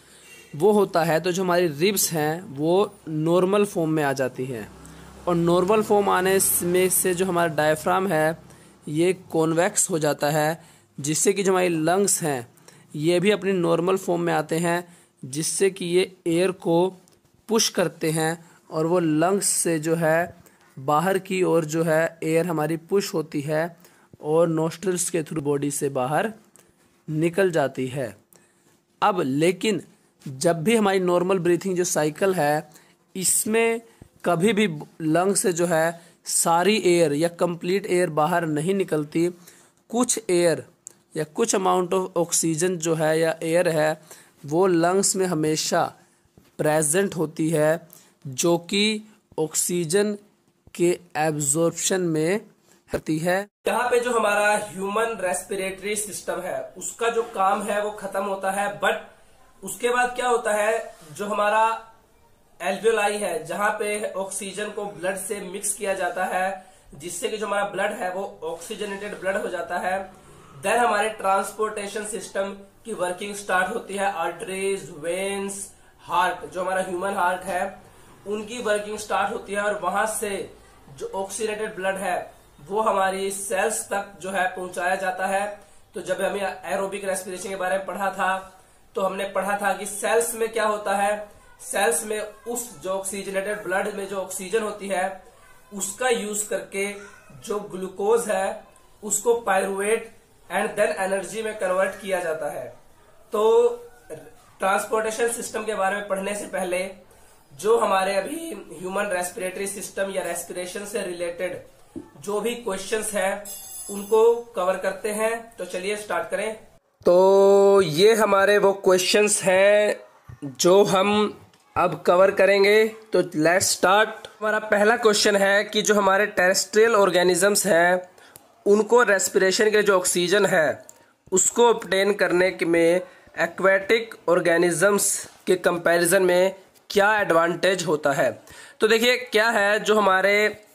वो होता है, तो जो हमारी रिब्स हैं वो नॉर्मल फॉर्म में आ जाती हैं, और नॉर्मल फॉर्म आने में से जो हमारा डायफ्राम है ये कॉन्वेक्स हो जाता है, जिससे कि जो हमारी लंग्स हैं ये भी अपनी नॉर्मल फॉर्म में आते हैं, जिससे कि ये एयर को पुश करते हैं, और वो लंग्स से जो है बाहर की ओर जो है एयर हमारी पुश होती है और नोस्ट्रिल्स के थ्रू बॉडी से बाहर निकल जाती है। अब लेकिन जब भी हमारी नॉर्मल ब्रीथिंग जो साइकिल है इसमें कभी भी लंग से जो है सारी एयर या कंप्लीट एयर बाहर नहीं निकलती। कुछ एयर या कुछ अमाउंट ऑफ ऑक्सीजन जो है या एयर है वो लंग्स में हमेशा प्रेजेंट होती है, जो कि ऑक्सीजन के एब्जॉर्प्शन में होती है। यहाँ पे जो हमारा ह्यूमन रेस्पिरेटरी सिस्टम है उसका जो काम है वो खत्म होता है, बट उसके बाद क्या होता है, जो हमारा एल्वियोलाई है जहाँ पे ऑक्सीजन को ब्लड से मिक्स किया जाता है, जिससे कि जो हमारा ब्लड है वो ऑक्सीजनेटेड ब्लड हो जाता है। देन हमारे ट्रांसपोर्टेशन सिस्टम की वर्किंग स्टार्ट होती है। आर्टरीज, वेन्स, हार्ट, जो हमारा ह्यूमन हार्ट है उनकी वर्किंग स्टार्ट होती है, और वहां से जो ऑक्सीडेटेड ब्लड है वो हमारी सेल्स तक जो है पहुंचाया जाता है। तो जब हमें एरोबिक रेस्पिरेशन के बारे में पढ़ा था तो हमने पढ़ा था कि सेल्स में क्या होता है, सेल्स में उस जो ऑक्सीजनेटेड ब्लड में जो ऑक्सीजन होती है उसका यूज करके जो ग्लूकोज है उसको पायरुवेट एंड देन एनर्जी में कन्वर्ट किया जाता है। तो ट्रांसपोर्टेशन सिस्टम के बारे में पढ़ने से पहले जो हमारे अभी ह्यूमन रेस्पिरेटरी सिस्टम या रेस्पिरेशन से रिलेटेड जो भी क्वेश्चंस हैं उनको कवर करते हैं। तो चलिए स्टार्ट करें। तो ये हमारे वो क्वेश्चंस हैं जो हम अब कवर करेंगे। तो लेट्स स्टार्ट। हमारा पहला क्वेश्चन है कि जो हमारे टेरेस्ट्रियल ऑर्गेनिजम्स हैं उनको रेस्पिरेशन के लिए जो ऑक्सीजन है उसको ऑब्टेन करने में एक्वेटिक ऑर्गेनिजम्स के कंपैरिजन में क्या एडवांटेज होता है। तो देखिए क्या है, जो हमारे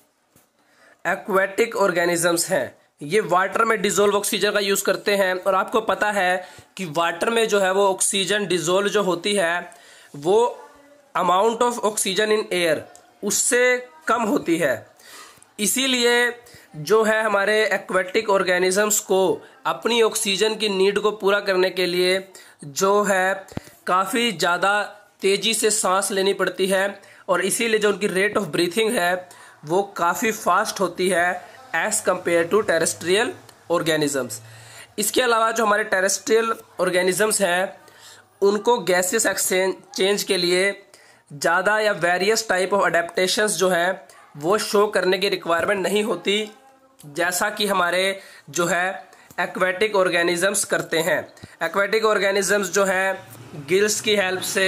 एक्वेटिक ऑर्गेनिजम्स हैं ये वाटर में डिजोल्व ऑक्सीजन का यूज करते हैं, और आपको पता है कि वाटर में जो है वो ऑक्सीजन डिजोल्व जो होती है वो amount of oxygen in air उससे कम होती है। इसीलिए जो है हमारे एक्वेटिक ऑर्गेनिजम्स को अपनी ऑक्सीजन की नीड को पूरा करने के लिए जो है काफ़ी ज़्यादा तेज़ी से सांस लेनी पड़ती है, और इसीलिए जो उनकी रेट ऑफ ब्रीथिंग है वो काफ़ी फास्ट होती है as compare to terrestrial organisms. इसके अलावा जो हमारे टेरेस्ट्रियल ऑर्गेनिजम्स हैं उनको गैसेस एक्सचेंज के लिए ज़्यादा या वेरियस टाइप ऑफ अडेप्टेशंस जो हैं वो शो करने की रिक्वायरमेंट नहीं होती, जैसा कि हमारे जो है एक्वेटिक ऑर्गेनिजम्स करते हैं। एक्वेटिक ऑर्गेनिजम्स जो है गिल्स की हेल्प से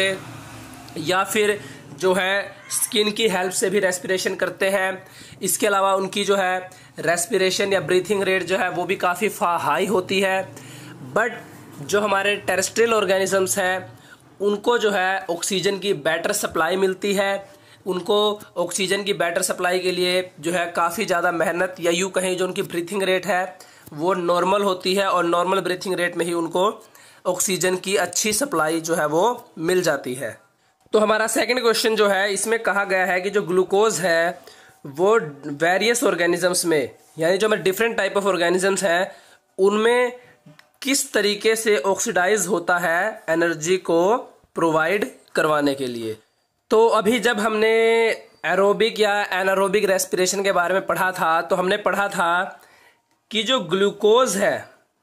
या फिर जो है स्किन की हेल्प से भी रेस्पिरेशन करते हैं। इसके अलावा उनकी जो है रेस्पिरेशन या ब्रीथिंग रेट जो है वो भी काफ़ी हाई होती है। बट जो हमारे टेरेस्ट्रियल ऑर्गेनिजम्स हैं उनको जो है ऑक्सीजन की बेटर सप्लाई मिलती है। उनको ऑक्सीजन की बेटर सप्लाई के लिए जो है काफ़ी ज़्यादा मेहनत या यूँ कहें जो उनकी ब्रीथिंग रेट है वो नॉर्मल होती है, और नॉर्मल ब्रीथिंग रेट में ही उनको ऑक्सीजन की अच्छी सप्लाई जो है वो मिल जाती है। तो हमारा सेकंड क्वेश्चन जो है इसमें कहा गया है कि जो ग्लूकोज है वो वेरियस ऑर्गेनिजम्स में, यानी जो हमारे डिफरेंट टाइप ऑफ ऑर्गेनिजम्स हैं उनमें किस तरीके से ऑक्सीडाइज होता है एनर्जी को प्रोवाइड करवाने के लिए। तो अभी जब हमने एरोबिक या एनारोबिक रेस्पिरेशन के बारे में पढ़ा था तो हमने पढ़ा था कि जो ग्लूकोज है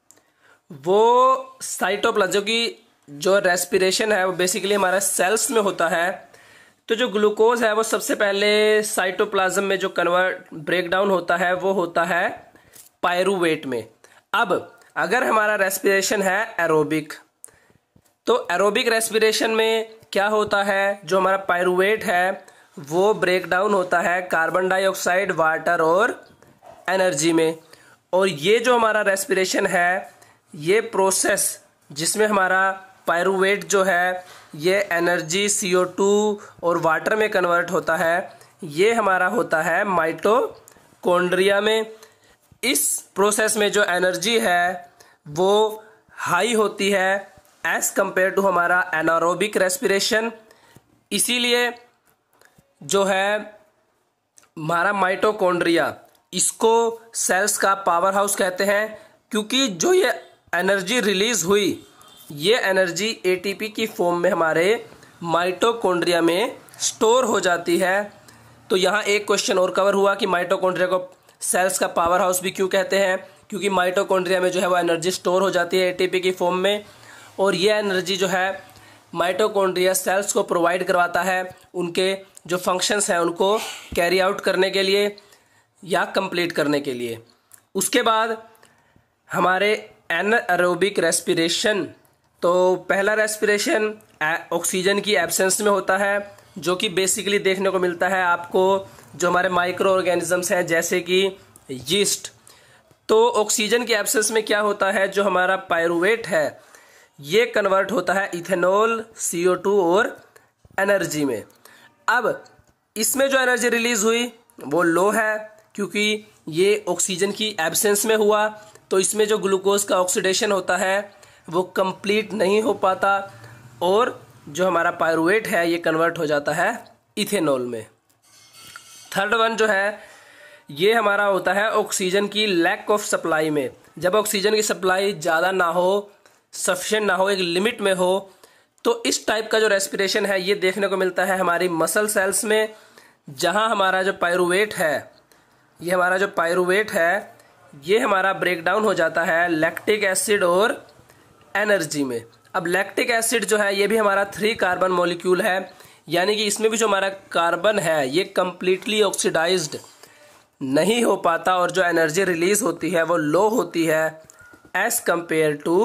वो साइटोप्लाज्म की जो रेस्पिरेशन है वो बेसिकली हमारे सेल्स में होता है। तो जो ग्लूकोज है वो सबसे पहले साइटोप्लाज्म में जो कन्वर्ट ब्रेकडाउन होता है वो होता है पायरूवेट में। अब अगर हमारा रेस्पिरेशन है एरोबिक, तो एरोबिक रेस्पिरेशन में क्या होता है, जो हमारा पायरूवेट है वो ब्रेकडाउन होता है कार्बन डाइऑक्साइड, वाटर और एनर्जी में। और ये जो हमारा रेस्पिरेशन है ये प्रोसेस जिसमें हमारा पायरूवेट जो है ये एनर्जी सी ओ टू और वाटर में कन्वर्ट होता है, ये हमारा होता है माइटोकॉन्ड्रिया में। इस प्रोसेस में जो एनर्जी है वो हाई होती है एज कंपेयर टू हमारा एनारोबिक रेस्पिरेशन। इसीलिए जो है हमारा माइटोकॉन्ड्रिया इसको सेल्स का पावर हाउस कहते हैं, क्योंकि जो ये एनर्जी रिलीज हुई ये एनर्जी ए टी पी की फॉर्म में हमारे माइटोकॉन्ड्रिया में स्टोर हो जाती है। तो यहाँ एक क्वेश्चन और कवर हुआ कि माइटोकॉन्ड्रिया को सेल्स का पावर हाउस भी क्यों कहते हैं, क्योंकि माइटोकॉन्ड्रिया में जो है वो एनर्जी स्टोर हो जाती है ए टी पी की फॉर्म में, और ये एनर्जी जो है माइटोकॉन्ड्रिया सेल्स को प्रोवाइड करवाता है उनके जो फंक्शंस हैं उनको कैरी आउट करने के लिए या कंप्लीट करने के लिए। उसके बाद हमारे एनारोबिक रेस्पिरेशन, तो पहला रेस्पिरेशन ऑक्सीजन की एब्सेंस में होता है, जो कि बेसिकली देखने को मिलता है आपको जो हमारे माइक्रो ऑर्गेनिजम्स हैं जैसे कि यीस्ट। तो ऑक्सीजन की एब्सेंस में क्या होता है, जो हमारा पायरूवेट है ये कन्वर्ट होता है इथेनॉल, सी ओ टू और एनर्जी में। अब इसमें जो एनर्जी रिलीज हुई वो लो है, क्योंकि ये ऑक्सीजन की एब्सेंस में हुआ, तो इसमें जो ग्लूकोज का ऑक्सीडेशन होता है वो कंप्लीट नहीं हो पाता, और जो हमारा पायरूवेट है ये कन्वर्ट हो जाता है इथेनॉल में। थर्ड वन जो है ये हमारा होता है ऑक्सीजन की लैक ऑफ सप्लाई में। जब ऑक्सीजन की सप्लाई ज़्यादा ना हो, सफिशिएंट ना हो, एक लिमिट में हो, तो इस टाइप का जो रेस्पिरेशन है ये देखने को मिलता है हमारी मसल सेल्स में, जहां हमारा जो पायरूवेट है ये हमारा जो पायरूवेट है ये हमारा ब्रेक डाउन हो जाता है लैक्टिक एसिड और एनर्जी में। अब लैक्टिक एसिड जो है ये भी हमारा थ्री कार्बन मॉलिक्यूल है, यानी कि इसमें भी जो हमारा कार्बन है ये कंप्लीटली ऑक्सीडाइज्ड नहीं हो पाता और जो एनर्जी रिलीज होती है वो लो होती है एज कंपेयर टू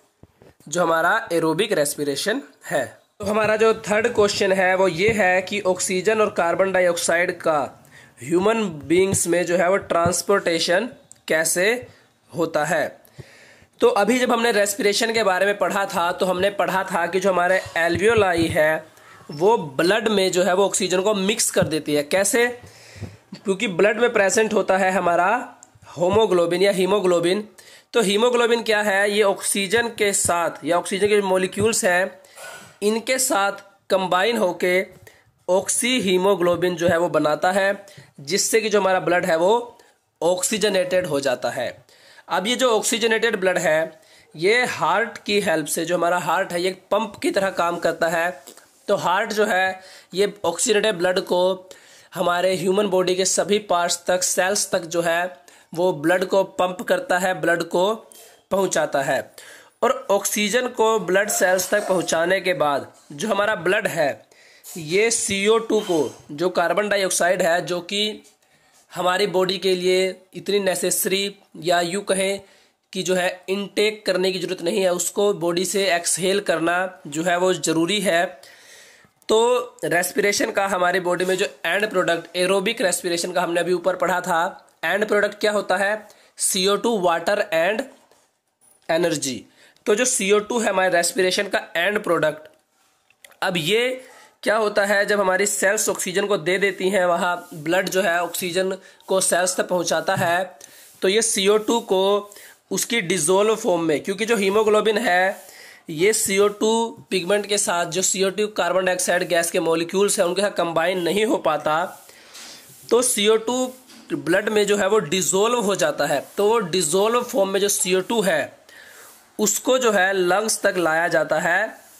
जो हमारा एरोबिक रेस्पिरेशन है। तो हमारा जो थर्ड क्वेश्चन है वो ये है कि ऑक्सीजन और कार्बन डाइऑक्साइड का ह्यूमन बीइंग्स में जो है वो ट्रांसपोर्टेशन कैसे होता है। तो अभी जब हमने रेस्पिरेशन के बारे में पढ़ा था तो हमने पढ़ा था कि जो हमारे एल्वियोलाई है वो ब्लड में जो है वो ऑक्सीजन को मिक्स कर देती है। कैसे? क्योंकि ब्लड में प्रेजेंट होता है हमारा होमोग्लोबिन या हीमोग्लोबिन। तो हीमोग्लोबिन क्या है? ये ऑक्सीजन के साथ या ऑक्सीजन के मॉलिक्यूल्स हैं इनके साथ कंबाइन होके ऑक्सी हीमोग्लोबिन जो है वो बनाता है, जिससे कि जो हमारा ब्लड है वो ऑक्सीजनेटेड हो जाता है। अब ये जो ऑक्सीजनेटेड ब्लड है ये हार्ट की हेल्प से, जो हमारा हार्ट है ये पंप की तरह काम करता है। तो हार्ट जो है ये ऑक्सीजनेटेड ब्लड को हमारे ह्यूमन बॉडी के सभी पार्ट्स तक, सेल्स तक जो है वो ब्लड को पंप करता है, ब्लड को पहुंचाता है। और ऑक्सीजन को ब्लड सेल्स तक पहुंचाने के बाद जो हमारा ब्लड है ये सी ओ टू को, जो कार्बन डाइऑक्साइड है जो कि हमारी बॉडी के लिए इतनी नेसेसरी या यूँ कहें कि जो है इनटेक करने की ज़रूरत नहीं है, उसको बॉडी से एक्सहेल करना जो है वो ज़रूरी है। तो रेस्पिरेशन का हमारी बॉडी में जो एंड प्रोडक्ट, एरोबिक रेस्पिरेशन का हमने अभी ऊपर पढ़ा था, एंड प्रोडक्ट क्या होता है? C O two, water and energy. तो जो सी ओ टू है हमारे रेस्पिरेशन का एंड प्रोडक्ट, अब ये क्या होता है जब हमारी सेल्स ऑक्सीजन को दे देती हैं, वहाँ ब्लड जो है ऑक्सीजन को सेल्स तक पहुँचाता है, तो ये सी ओ टू को उसकी डिजोल्व फॉर्म में, क्योंकि जो हीमोग्लोबिन है ये सी ओ टू पिगमेंट के साथ, जो C O two carbon dioxide gas के मॉलिक्यूल्स हैं उनके साथ कंबाइन नहीं हो पाता, तो सी ओ टू ब्लड में जो है वो डिजोल्व हो जाता है। तो वो डिजोल्व फॉर्म में जो सी ओ टू है उसको जो है लंग्स तक लाया जाता है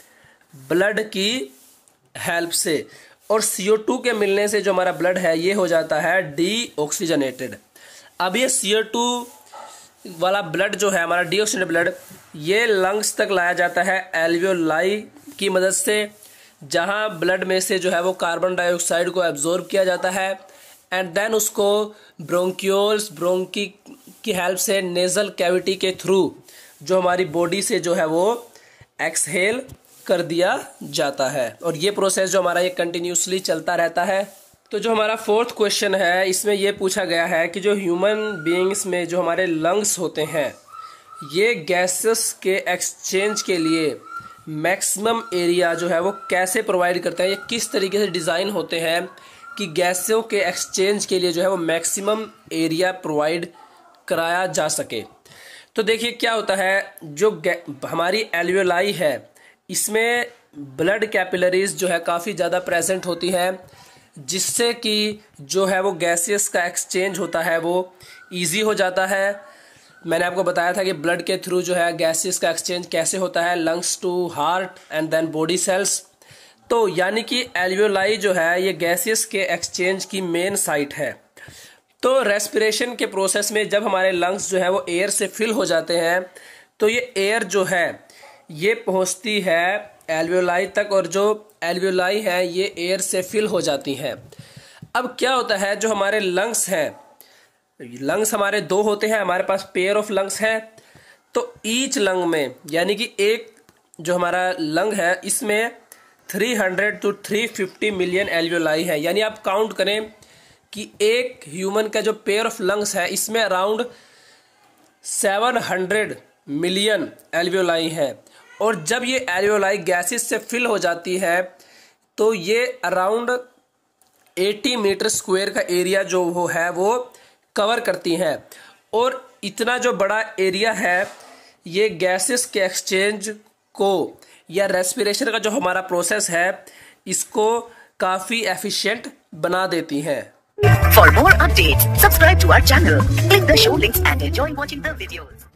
ब्लड की हेल्प से, और सी ओ टू के मिलने से जो हमारा ब्लड है ये हो जाता है डी ऑक्सीजनेटेड। अब ये सी ओ टू वाला ब्लड जो है हमारा डी ऑक्सीजनेटेड ब्लड ये लंग्स तक लाया जाता है एल्वियोलाई की मदद से, जहां ब्लड में से जो है वो कार्बन डाइऑक्साइड को एब्जॉर्ब किया जाता है एंड देन उसको ब्रोंक्यूल्स, ब्रोंकी की हेल्प से नेजल कैविटी के थ्रू जो हमारी बॉडी से जो है वो एक्सहेल कर दिया जाता है। और ये प्रोसेस जो हमारा ये कंटिन्यूसली चलता रहता है। तो जो हमारा फोर्थ क्वेश्चन है इसमें ये पूछा गया है कि जो ह्यूमन बीइंग्स में जो हमारे लंग्स होते हैं ये गैसेस के एक्सचेंज के लिए मैक्सिमम एरिया जो है वो कैसे प्रोवाइड करते हैं, ये किस तरीके से डिज़ाइन होते हैं कि गैसों के एक्सचेंज के लिए जो है वो मैक्सिमम एरिया प्रोवाइड कराया जा सके। तो देखिए क्या होता है, जो हमारी एल्वियोलाई है इसमें ब्लड कैपिलरीज जो है काफ़ी ज़्यादा प्रेजेंट होती हैं, जिससे कि जो है वो गैसेस का एक्सचेंज होता है वो इजी हो जाता है। मैंने आपको बताया था कि ब्लड के थ्रू जो है गैसेस का एक्सचेंज कैसे होता है, lungs to heart and then body cells. तो यानी कि एल्वियोलाई जो है ये गैसेस के एक्सचेंज की मेन साइट है। तो रेस्पिरेशन के प्रोसेस में जब हमारे लंग्स जो है वो एयर से फिल हो जाते हैं तो ये एयर जो है ये पहुंचती है एल्वियोलाई तक, और जो एल्वियोलाई है ये एयर से फिल हो जाती हैं। अब क्या होता है, जो हमारे लंग्स हैं, लंग्स हमारे दो होते हैं, हमारे पास पेयर ऑफ लंग्स हैं। तो ईच लंग में, यानी कि एक जो हमारा लंग है इसमें तीन सौ टू तीन सौ पचास मिलियन एल्वियोलाई है। यानी आप काउंट करें कि एक ह्यूमन का जो पेयर ऑफ लंग्स है इसमें अराउंड सात सौ मिलियन एल्वियोलाई है। और जब ये एल्वियोलाई गैसेस से फिल हो जाती है तो ये अराउंड अस्सी मीटर स्क्वायर का एरिया जो वो है वो कवर करती हैं। और इतना जो बड़ा एरिया है ये गैसेस के एक्सचेंज को या रेस्पिरेशन का जो हमारा प्रोसेस है इसको काफ़ी एफिशिएंट बना देती हैं। For more updates, subscribe to our channel, click the show links and enjoy watching the videos.